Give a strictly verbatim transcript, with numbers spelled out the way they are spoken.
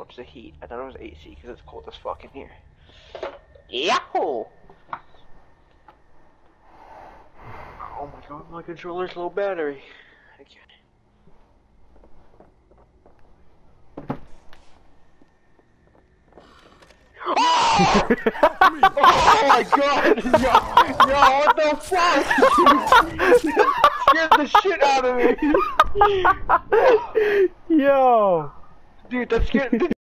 it's the heat. I thought it was A C because it's cold as fuck in here. Yahoo! Oh my god, my controller's low battery. Okay. Oh! Oh my god! Yo, yo, what the fuck? Scared the shit out of me! Yo! Dude, that scared.